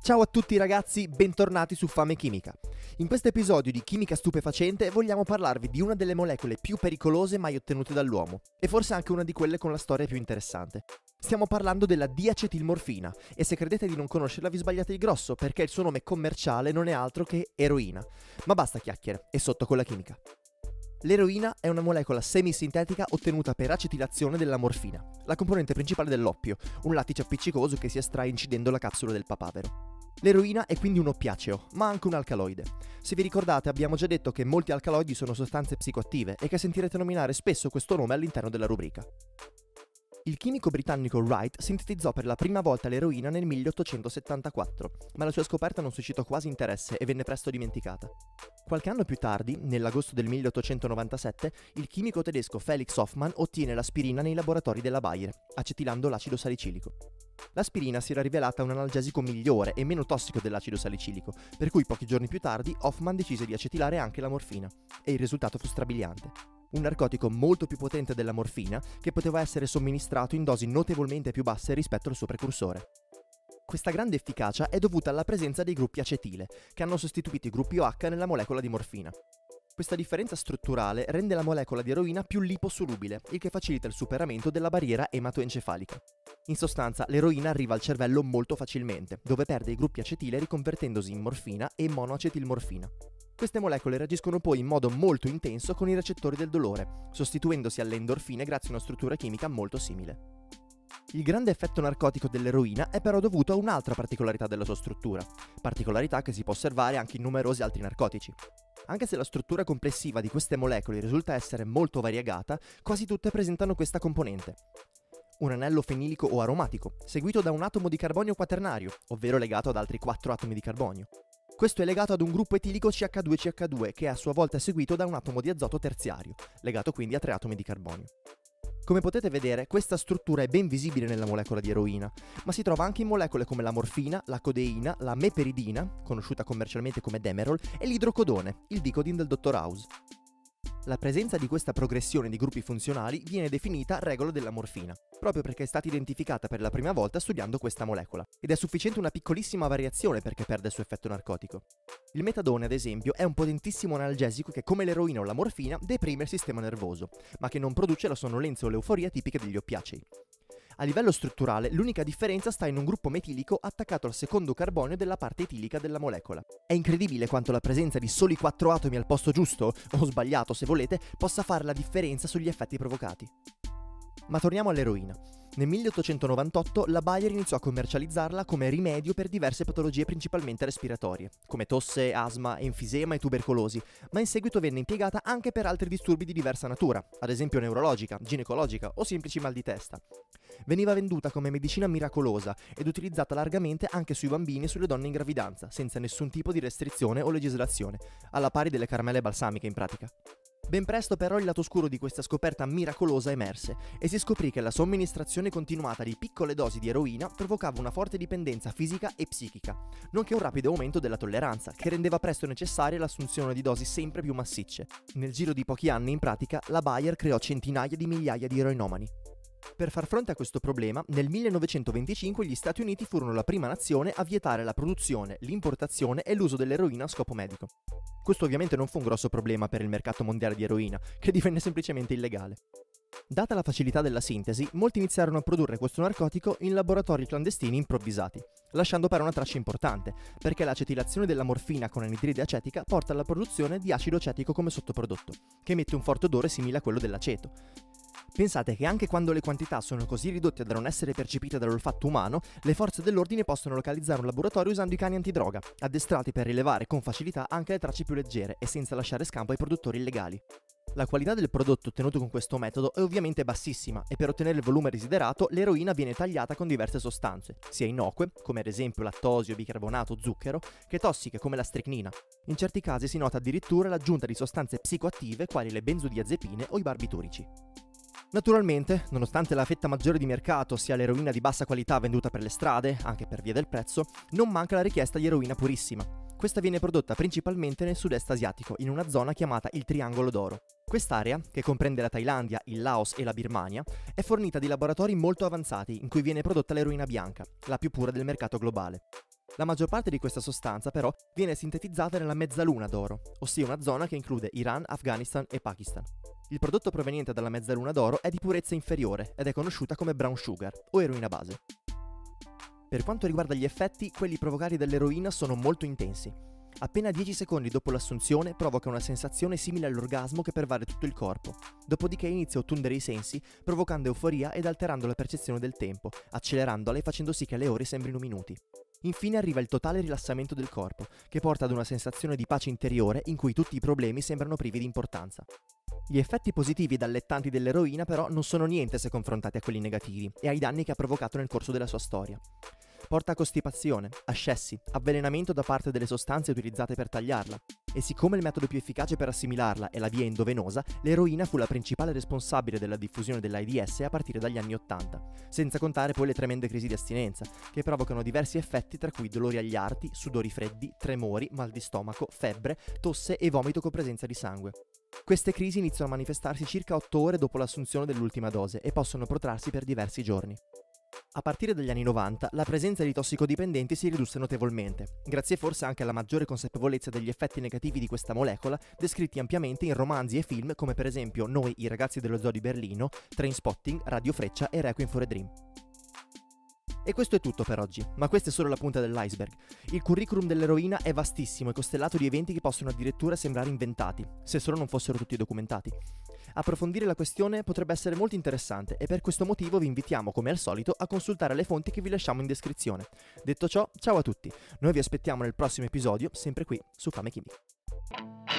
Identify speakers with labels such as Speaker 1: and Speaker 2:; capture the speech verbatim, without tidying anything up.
Speaker 1: Ciao a tutti ragazzi, bentornati su Fame Chimica. In questo episodio di Chimica Stupefacente vogliamo parlarvi di una delle molecole più pericolose mai ottenute dall'uomo, e forse anche una di quelle con la storia più interessante. Stiamo parlando della diacetilmorfina, e se credete di non conoscerla vi sbagliate di grosso, perché il suo nome commerciale non è altro che eroina. Ma basta chiacchiere, e sotto con la chimica. L'eroina è una molecola semisintetica ottenuta per acetilazione della morfina, la componente principale dell'oppio, un lattice appiccicoso che si estrae incidendo la capsula del papavero. L'eroina è quindi un oppiaceo, ma anche un alcaloide. Se vi ricordate abbiamo già detto che molti alcaloidi sono sostanze psicoattive e che sentirete nominare spesso questo nome all'interno della rubrica. Il chimico britannico Wright sintetizzò per la prima volta l'eroina nel milleottocentosettantaquattro, ma la sua scoperta non suscitò quasi interesse e venne presto dimenticata. Qualche anno più tardi, nell'agosto del milleottocentonovantasette, il chimico tedesco Felix Hoffmann ottiene l'aspirina nei laboratori della Bayer, acetilando l'acido salicilico. L'aspirina si era rivelata un analgesico migliore e meno tossico dell'acido salicilico, per cui pochi giorni più tardi Hoffmann decise di acetilare anche la morfina, e il risultato fu strabiliante. Un narcotico molto più potente della morfina che poteva essere somministrato in dosi notevolmente più basse rispetto al suo precursore. Questa grande efficacia è dovuta alla presenza dei gruppi acetile, che hanno sostituito i gruppi OH nella molecola di morfina. Questa differenza strutturale rende la molecola di eroina più liposolubile, il che facilita il superamento della barriera ematoencefalica. In sostanza, l'eroina arriva al cervello molto facilmente, dove perde i gruppi acetile riconvertendosi in morfina e monoacetilmorfina. Queste molecole reagiscono poi in modo molto intenso con i recettori del dolore, sostituendosi alle endorfine grazie a una struttura chimica molto simile. Il grande effetto narcotico dell'eroina è però dovuto a un'altra particolarità della sua struttura, particolarità che si può osservare anche in numerosi altri narcotici. Anche se la struttura complessiva di queste molecole risulta essere molto variegata, quasi tutte presentano questa componente. Un anello fenilico o aromatico, seguito da un atomo di carbonio quaternario, ovvero legato ad altri quattro atomi di carbonio. Questo è legato ad un gruppo etilico C H due C H due che a sua volta è seguito da un atomo di azoto terziario, legato quindi a tre atomi di carbonio. Come potete vedere, questa struttura è ben visibile nella molecola di eroina, ma si trova anche in molecole come la morfina, la codeina, la meperidina, conosciuta commercialmente come Demerol, e l'idrocodone, il Vicodin del dottor House. La presenza di questa progressione di gruppi funzionali viene definita regola della morfina, proprio perché è stata identificata per la prima volta studiando questa molecola, ed è sufficiente una piccolissima variazione perché perde il suo effetto narcotico. Il metadone, ad esempio, è un potentissimo analgesico che, come l'eroina o la morfina, deprime il sistema nervoso, ma che non produce la sonnolenza o l'euforia tipiche degli oppiacei. A livello strutturale, l'unica differenza sta in un gruppo metilico attaccato al secondo carbonio della parte etilica della molecola. È incredibile quanto la presenza di soli quattro atomi al posto giusto, o sbagliato se volete, possa fare la differenza sugli effetti provocati. Ma torniamo all'eroina. Nel milleottocentonovantotto la Bayer iniziò a commercializzarla come rimedio per diverse patologie principalmente respiratorie, come tosse, asma, enfisema e tubercolosi, ma in seguito venne impiegata anche per altri disturbi di diversa natura, ad esempio neurologica, ginecologica o semplici mal di testa. Veniva venduta come medicina miracolosa ed utilizzata largamente anche sui bambini e sulle donne in gravidanza, senza nessun tipo di restrizione o legislazione, alla pari delle caramelle balsamiche in pratica. Ben presto però il lato oscuro di questa scoperta miracolosa emerse e si scoprì che la somministrazione continuata di piccole dosi di eroina provocava una forte dipendenza fisica e psichica, nonché un rapido aumento della tolleranza, che rendeva presto necessaria l'assunzione di dosi sempre più massicce. Nel giro di pochi anni, in pratica, la Bayer creò centinaia di migliaia di eroinomani. Per far fronte a questo problema, nel millenovecentoventicinque gli Stati Uniti furono la prima nazione a vietare la produzione, l'importazione e l'uso dell'eroina a scopo medico. Questo ovviamente non fu un grosso problema per il mercato mondiale di eroina, che divenne semplicemente illegale. Data la facilità della sintesi, molti iniziarono a produrre questo narcotico in laboratori clandestini improvvisati, lasciando però una traccia importante, perché l'acetilazione della morfina con anidride acetica porta alla produzione di acido acetico come sottoprodotto, che emette un forte odore simile a quello dell'aceto. Pensate che anche quando le quantità sono così ridotte da non essere percepite dall'olfatto umano, le forze dell'ordine possono localizzare un laboratorio usando i cani antidroga, addestrati per rilevare con facilità anche le tracce più leggere e senza lasciare scampo ai produttori illegali. La qualità del prodotto ottenuto con questo metodo è ovviamente bassissima e per ottenere il volume desiderato l'eroina viene tagliata con diverse sostanze, sia innocue, come ad esempio lattosio, bicarbonato, zucchero, che tossiche come la stricnina. In certi casi si nota addirittura l'aggiunta di sostanze psicoattive quali le benzodiazepine o i barbiturici. Naturalmente, nonostante la fetta maggiore di mercato sia l'eroina di bassa qualità venduta per le strade, anche per via del prezzo, non manca la richiesta di eroina purissima. Questa viene prodotta principalmente nel sud-est asiatico, in una zona chiamata il Triangolo d'Oro. Quest'area, che comprende la Thailandia, il Laos e la Birmania, è fornita di laboratori molto avanzati in cui viene prodotta l'eroina bianca, la più pura del mercato globale. La maggior parte di questa sostanza, però, viene sintetizzata nella mezzaluna d'oro, ossia una zona che include Iran, Afghanistan e Pakistan. Il prodotto proveniente dalla mezzaluna d'oro è di purezza inferiore ed è conosciuta come brown sugar o eroina base. Per quanto riguarda gli effetti, quelli provocati dall'eroina sono molto intensi. Appena dieci secondi dopo l'assunzione provoca una sensazione simile all'orgasmo che pervade tutto il corpo, dopodiché inizia a ottundere i sensi, provocando euforia ed alterando la percezione del tempo, accelerandola e facendo sì che le ore sembrino minuti. Infine arriva il totale rilassamento del corpo, che porta ad una sensazione di pace interiore in cui tutti i problemi sembrano privi di importanza. Gli effetti positivi ed allettanti dell'eroina però non sono niente se confrontati a quelli negativi e ai danni che ha provocato nel corso della sua storia. Porta a costipazione, ascessi, avvelenamento da parte delle sostanze utilizzate per tagliarla, e siccome il metodo più efficace per assimilarla è la via endovenosa, l'eroina fu la principale responsabile della diffusione dell'AIDS a partire dagli anni ottanta, senza contare poi le tremende crisi di astinenza, che provocano diversi effetti tra cui dolori agli arti, sudori freddi, tremori, mal di stomaco, febbre, tosse e vomito con presenza di sangue. Queste crisi iniziano a manifestarsi circa otto ore dopo l'assunzione dell'ultima dose e possono protrarsi per diversi giorni. A partire dagli anni novanta, la presenza di tossicodipendenti si ridusse notevolmente, grazie forse anche alla maggiore consapevolezza degli effetti negativi di questa molecola, descritti ampiamente in romanzi e film come per esempio Noi, i ragazzi dello zoo di Berlino, Trainspotting, Radio Freccia e Requiem for a Dream. E questo è tutto per oggi, ma questa è solo la punta dell'iceberg. Il curriculum dell'eroina è vastissimo e costellato di eventi che possono addirittura sembrare inventati, se solo non fossero tutti documentati. Approfondire la questione potrebbe essere molto interessante e per questo motivo vi invitiamo, come al solito, a consultare le fonti che vi lasciamo in descrizione. Detto ciò, ciao a tutti, noi vi aspettiamo nel prossimo episodio, sempre qui su Fame Chimica.